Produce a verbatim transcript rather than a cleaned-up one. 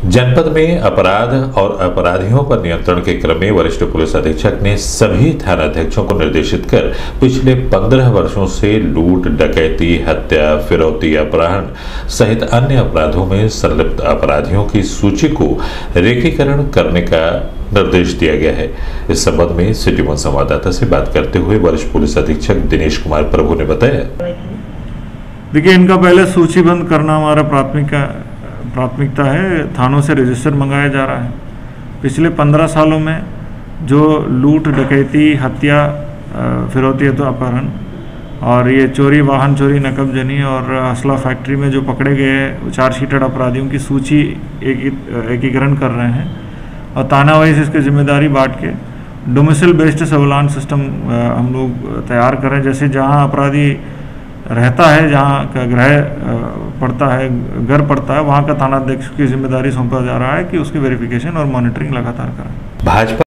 जनपद में अपराध और अपराधियों पर नियंत्रण के क्रम में वरिष्ठ पुलिस अधीक्षक ने सभी थानाध्यक्षों को निर्देशित कर पिछले पंद्रह वर्षों से लूट, डकैती, हत्या, फिरौती, अपहरण सहित अन्य अपराधों में संलिप्त अपराधियों की सूची को रेखीकरण करने का निर्देश दिया गया है। इस संबंध में सिटी वन संवाददाता से बात करते हुए वरिष्ठ पुलिस अधीक्षक दिनेश कुमार प्रभु ने बताया। देखिए, इनका पहले सूचीबद्ध करना हमारा प्राथमिकता प्राथमिकता है। थानों से रजिस्टर मंगाया जा रहा है। पिछले पंद्रह सालों में जो लूट, डकैती, हत्या, फिरौती तो अपहरण और ये चोरी, वाहन चोरी, नकबजनी और असला फैक्ट्री में जो पकड़े गए चार शीटेड अपराधियों की सूची एकीकरण कर रहे हैं और थाना वाइज इसकी जिम्मेदारी बांट के डोमिसाइल बेस्ड सर्विलांस सिस्टम हम लोग तैयार करें। जैसे जहां अपराधी रहता है, जहां का गृह पड़ता है, घर पड़ता है, वहां का थानाध्यक्ष की जिम्मेदारी सौंपा जा रहा है कि उसकी वेरिफिकेशन और मॉनिटरिंग लगातार करें। भाजपा